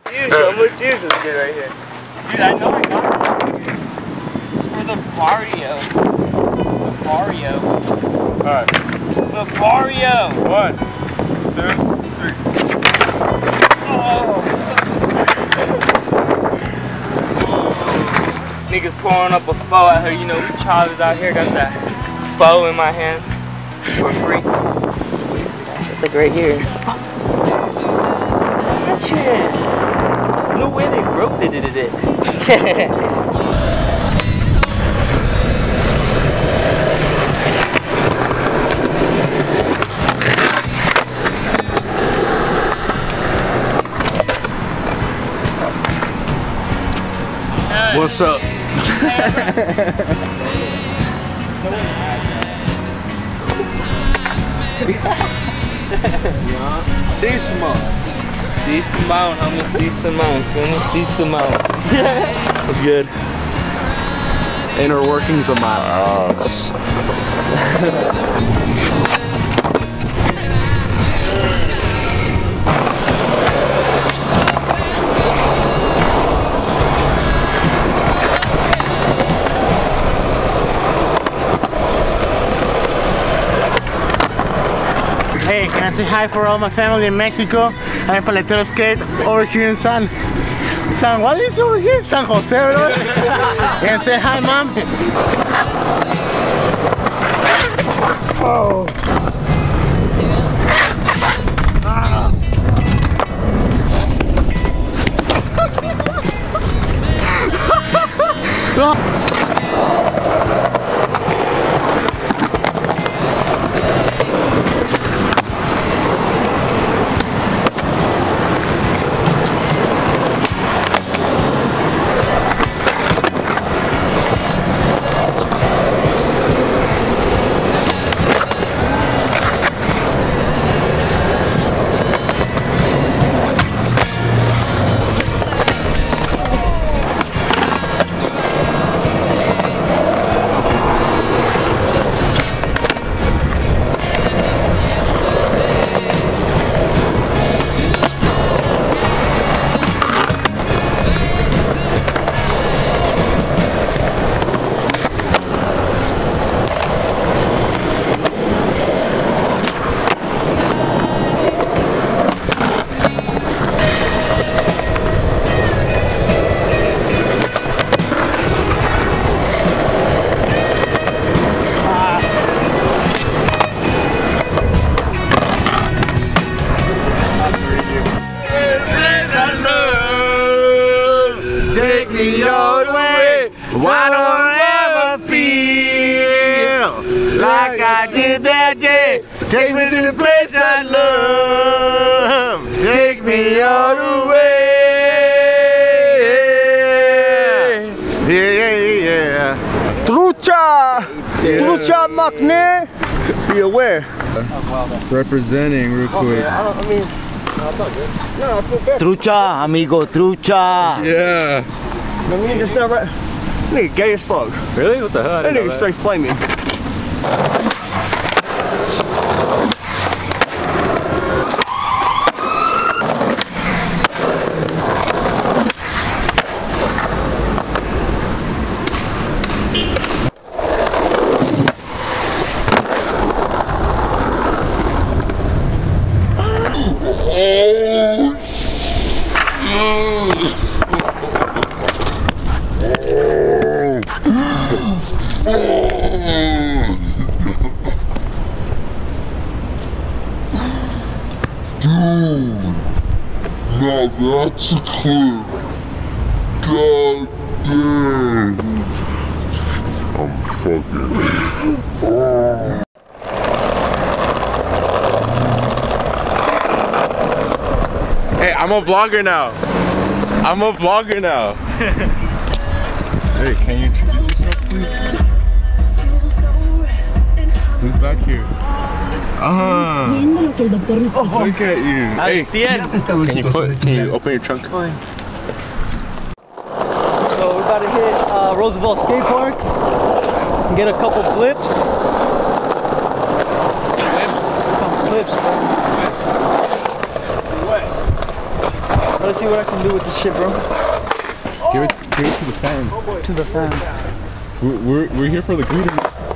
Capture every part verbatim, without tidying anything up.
juice, so much juice is good right here. Dude, I know I got it. This is for the barrio. The barrio. Alright. The barrio. One, two, three. Oh. Niggas pouring up a pho out here. You know, we choppers out here. Got that pho in my hand for free. It's like right here. Matches. No way they broke it, did it? What's up? See Simone. See Simone, homie. See Simone. Feel me? See Simone. What's good? Inner workings of my ass. Hey, can I say hi for all my family in Mexico? I'm Paletero Skate over here in San... San... What is it over here? San Jose, bro. Can I say hi, Mom? Oh. Why don't I ever feel like I did that day? Take me to the place I love. Take me all the way. Yeah, yeah, yeah. Trucha! Yeah. Trucha Makne! Be aware. Representing real quick. I don't, I mean, no, it's not good. No, I feel bad. Trucha, amigo, trucha. Yeah. I mean, just not right. Nigga gay as fuck. Really? What the hell? That nigga straight flaming. Dude, now that's a clip. God damn. I'm fucking. Oh. Hey, I'm a vlogger now. I'm a vlogger now. Hey, can you introduce yourself, please? Who's back here? Ah, look at you. Hey, can you, put, can you open your trunk? So we're about to hit uh, Roosevelt Skate Park and get a couple flips. Flips? Some flips, bro. Flips. What? What Let's see what I can do with this shit, bro. Give it, give it to the fans. To the fans. We're, we're, we're here for the greeting.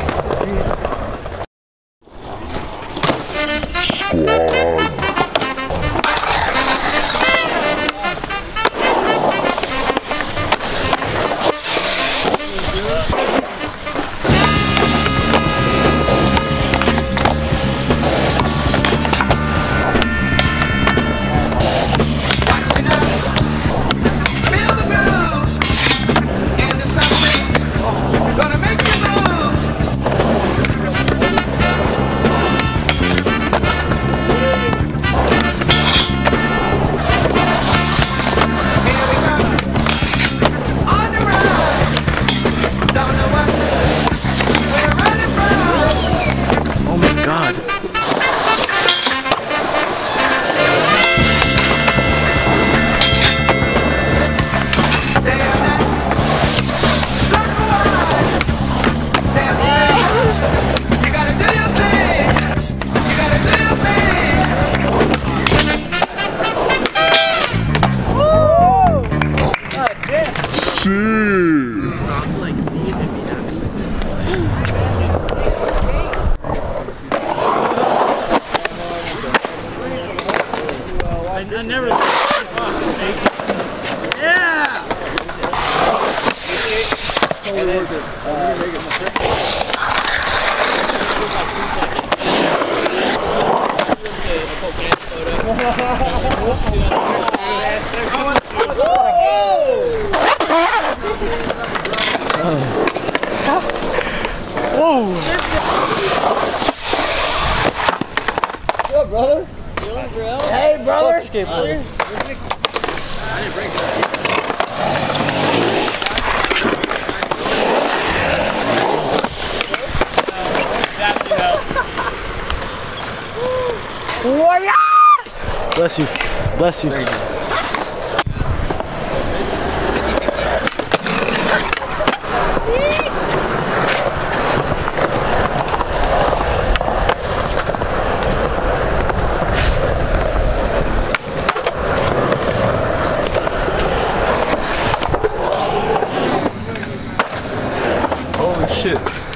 I never. Yeah! Totally worth it. Whoa! What's up, brother? Hey, brother! Skateboarder. I didn't break that. Bless you. Bless you. Holy shit.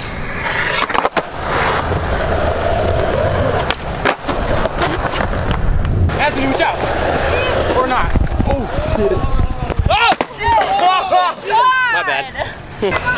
Anthony, watch out! Or not. Oh shit. Oh! My bad.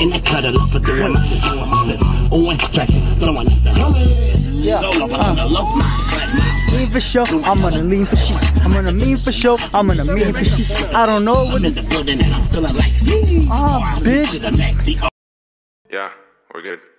And I cut it up for the one that's on my list. Oh, and tracking, throwing at the helmet. Solo, but on the low. Lean for show, I'm gonna lean for shit. I'm gonna mean for show, I'm gonna mean for shit. I don't know what I'm in the building and I'm feeling like, ah, bitch. Yeah, we're good.